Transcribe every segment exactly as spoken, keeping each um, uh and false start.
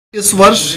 इस वर्ष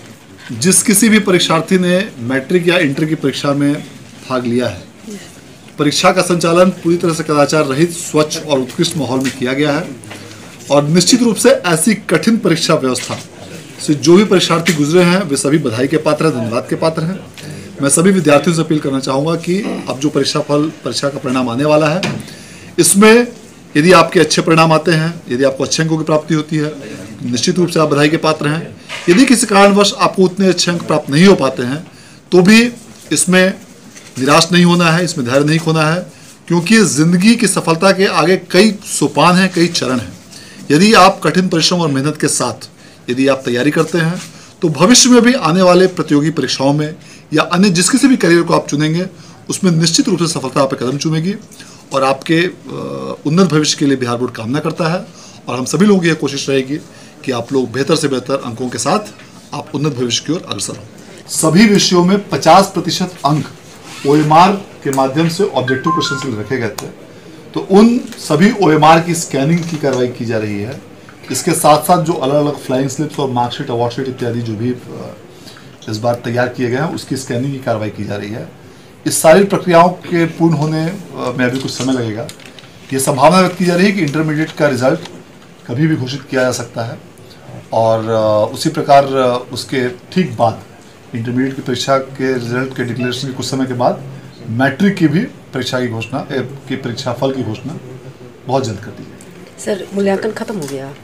जिस किसी भी परीक्षार्थी ने मैट्रिक या इंटर की परीक्षा में भाग लिया है, परीक्षा का संचालन पूरी तरह से कदाचार रहित, स्वच्छ और उत्कृष्ट माहौल में किया गया है। और निश्चित रूप से ऐसी कठिन परीक्षा व्यवस्था से जो भी परीक्षार्थी गुजरे हैं वे सभी बधाई के पात्र हैं, धन्यवाद के पात्र हैं। मैं सभी विद्यार्थियों से अपील करना चाहूँगा कि अब जो परीक्षा फल परीक्षा का परिणाम आने वाला है, इसमें यदि आपके अच्छे परिणाम आते हैं, यदि आपको अच्छे अंकों की प्राप्ति होती है, निश्चित रूप से आप बधाई के पात्र हैं। यदि किसी कारणवश आपको उतने अच्छे अंक प्राप्त नहीं हो पाते हैं तो भी इसमें निराश नहीं होना है, इसमें धैर्य नहीं खोना है, क्योंकि जिंदगी की सफलता के आगे कई सोपान हैं, कई चरण हैं। यदि आप कठिन परिश्रम और मेहनत के साथ यदि आप तैयारी करते हैं तो भविष्य में भी आने वाले प्रतियोगी परीक्षाओं में या अन्य जिस किसी भी करियर को आप चुनेंगे उसमें निश्चित रूप से सफलता आप पे कदम चूमेगी और आपके उन्नत भविष्य के लिए बिहार बोर्ड कामना करता है। और हम सभी लोगों की यह कोशिश रहेगी कि आप लोग बेहतर से बेहतर अंकों के साथ आप उन्नत भविष्य की ओर अग्रसर हों। सभी विषयों में पचास प्रतिशत अंक ओएमआर के माध्यम से ऑब्जेक्टिव क्वेश्चन के लिए रखे गए थे, तो उन सभी ओएमआर की स्कैनिंग की कार्रवाई की जा रही है। इसके साथ साथ जो अलग अलग फ्लाइंग स्लिप्स और मार्कशीट, अवार्ड शीट इत्यादि जो भी इस बार तैयार किए गए हैं उसकी स्कैनिंग की कार्रवाई की जा रही है। इस सारी प्रक्रियाओं के पूर्ण होने में अभी कुछ समय लगेगा। ये संभावना व्यक्त की जा रही है कि इंटरमीडिएट का रिजल्ट कभी भी घोषित किया जा सकता है और उसी प्रकार उसके ठीक बाद इंटरमीडिएट की परीक्षा के रिजल्ट के डिक्लेरेशन के कुछ समय के बाद मैट्रिक की भी परीक्षा की घोषणा की परीक्षा फल की घोषणा बहुत जल्द कर दी जाएगी। सर, मूल्यांकन खत्म हो गया?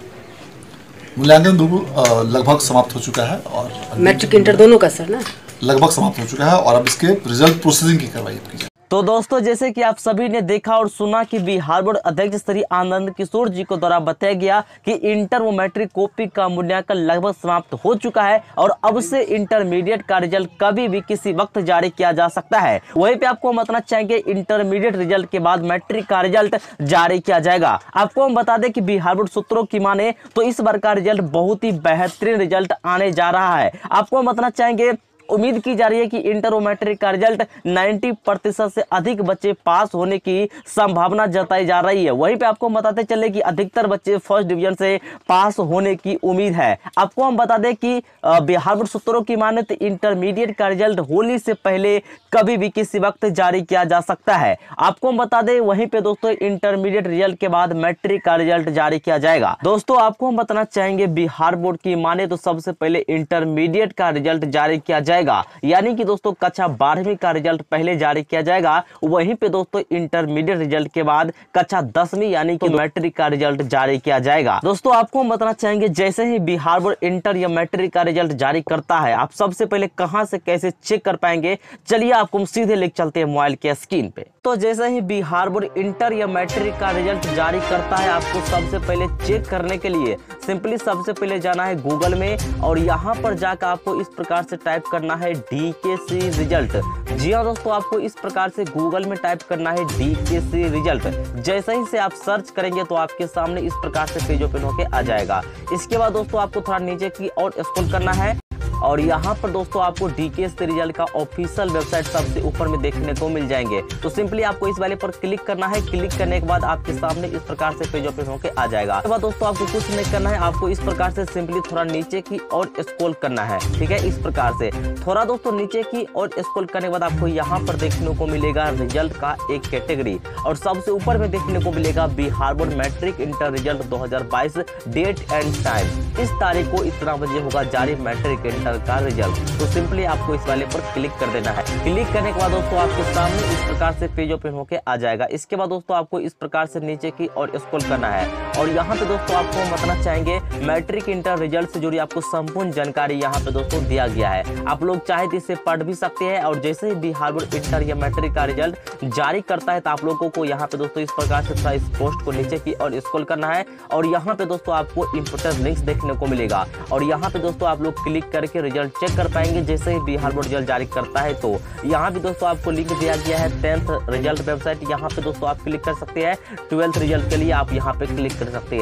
मूल्यांकन बिल्कुल लगभग समाप्त हो चुका है और मैट्रिक इंटर दोनों का सर ना लगभग समाप्त हो चुका है और अब इसके रिजल्ट प्रोसेसिंग की कार्रवाई की जाए। तो दोस्तों, जैसे कि आप सभी ने देखा और सुना कि बिहार बोर्ड अध्यक्ष श्री आनंद किशोर जी को द्वारा बताया गया कि इंटर व मैट्रिक कॉपी का मूल्यांकन लगभग समाप्त हो चुका है और अब से इंटरमीडिएट का रिजल्ट कभी भी किसी वक्त जारी किया जा सकता है। वहीं पे आपको हम बताना चाहेंगे इंटरमीडिएट रिजल्ट के बाद मैट्रिक का रिजल्ट जारी किया जाएगा। आपको हम बता दें कि बिहार बोर्ड सूत्रों की माने तो इस बार का रिजल्ट बहुत ही बेहतरीन रिजल्ट आने जा रहा है। आपको हम बताना चाहेंगे उम्मीद की जा रही है कि इंटर और मैट्रिक का रिजल्ट नब्बे प्रतिशत से अधिक बच्चे पास होने की संभावना जताई जा रही है। वहीं पे आपको बताते चले कि अधिकतर बच्चे फर्स्ट डिवीजन से पास होने की उम्मीद है। आपको हम बता दें कि बिहार बोर्ड सूत्रों की माने तो इंटरमीडिएट का रिजल्ट होली से पहले कभी भी किसी वक्त जारी किया जा सकता है। आपको हम बता दें वहीं पे दोस्तों इंटरमीडिएट रिजल्ट के बाद मैट्रिक का रिजल्ट जारी किया जाएगा। दोस्तों, आपको हम बताना चाहेंगे बिहार बोर्ड की माने तो सबसे पहले इंटरमीडिएट का रिजल्ट जारी किया जाएगा, यानी कि दोस्तों कक्षा बारहवीं का रिजल्ट पहले जारी किया जाएगा। वहीं पे दोस्तों इंटरमीडिएट रिजल्ट के बाद कक्षा दसवीं यानी कि मैट्रिक का रिजल्ट जारी किया जाएगा। दोस्तों, आपको हम बताना चाहेंगे जैसे ही बिहार बोर्ड इंटर या मैट्रिक का रिजल्ट जारी करता है, आप सबसे पहले कहां से कैसे चेक कर पाएंगे, चलिए आपको हम सीधे लेकर चलते हैं मोबाइल के स्क्रीन पे। तो जैसे ही बिहार बोर्ड इंटर या मैट्रिक का रिजल्ट जारी करता है, आपको सबसे पहले चेक करने के लिए सिंपली सबसे पहले जाना है गूगल में और यहाँ पर जाकर आपको इस प्रकार से टाइप करना है डी के सी रिजल्ट। जी हाँ दोस्तों, आपको इस प्रकार से गूगल में टाइप करना है डी के सी रिजल्ट। जैसे ही से आप सर्च करेंगे तो आपके सामने इस प्रकार से पेज ओपन होके आ जाएगा। इसके बाद दोस्तों आपको थोड़ा नीचे की और स्क्रॉल करना है और यहाँ पर दोस्तों आपको डीकेएससी रिजल्ट का ऑफिशियल वेबसाइट सबसे ऊपर में देखने को मिल जाएंगे। तो सिंपली आपको इस वाले पर क्लिक करना है। क्लिक करने के बाद आपके सामने इस प्रकार से पेज ओपन होकर आ जाएगा। उसके बाद दोस्तों आपको कुछ नहीं करना है, आपको इस प्रकार से सिंपली थोड़ा नीचे की और स्क्रॉल करना है। ठीक है, इस प्रकार से थोड़ा दोस्तों नीचे की और स्क्रॉल करने के बाद आपको यहाँ पर देखने को मिलेगा रिजल्ट का एक कैटेगरी और सबसे ऊपर में देखने को मिलेगा Bihar board matric inter result दो हजार बाईस डेट एंड टाइम। इस तारीख को इतना बजे होगा जारी मैट्रिक इंटर का रिजल्ट। तो सिंपली आपको इस वाले पर क्लिक कर देना है। क्लिक करने के बाद दोस्तों आपके सामने इस प्रकार से पेज ओपन होके आ जाएगा। इसके बाद दोस्तों आपको इस प्रकार से नीचे की और स्क्रॉल करना है और यहाँ पे दोस्तों आपको हम बताना चाहेंगे मैट्रिक इंटर रिजल्ट से जुड़ी आपको संपूर्ण जानकारी यहाँ पे दोस्तों दिया गया है। आप लोग चाहे तो इसे पढ़ भी सकते हैं और जैसे ही बिहार बोर्ड इंटर या मैट्रिक का रिजल्ट जारी करता है तो आप लोगों को यहाँ पे दोस्तों इस प्रकार से थोड़ा इस पोस्ट को नीचे की और स्क्रॉल करना है और यहाँ पे दोस्तों आपको इंपोर्टेंट लिंक्स देखने को मिलेगा और यहाँ पे दोस्तों आप लोग क्लिक करके रिजल्ट चेक कर पाएंगे। जैसे ही बिहार बोर्ड रिजल्ट जारी करता है तो यहाँ भी दोस्तों आपको लिंक दिया गया है टेंथ रिजल्ट वेबसाइट। यहाँ पे दोस्तों आप क्लिक कर सकते हैं। ट्वेल्थ रिजल्ट के लिए आप यहाँ पे क्लिक कर सकते हैं।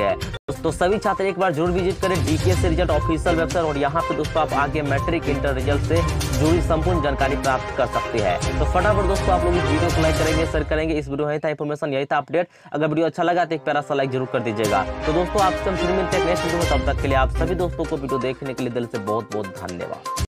तो सभी छात्र एक बार जरूर विजिट करें डीकेएससी रिजल्ट ऑफिशियल वेबसाइट और यहाँ पे दोस्तों आप आगे मैट्रिक इंटर रिजल्ट से जुड़ी संपूर्ण जानकारी प्राप्त कर सकते हैं। तो फटाफट दोस्तों आप लोग इस वीडियो को लाइक करेंगे, शेयर करेंगे। इस वीडियो में था इन्फॉर्मेशन, यही था अपडेट। अगर वीडियो अच्छा लगा तो एक प्यारा सा लाइक जरूर कर दीजिएगा। तो दोस्तों आपसे हम फिर मिलते हैं नेक्स्ट वीडियो में, तब तक के लिए आप सभी दोस्तों को वीडियो देखने के लिए दिल से बहुत बहुत धन्यवाद।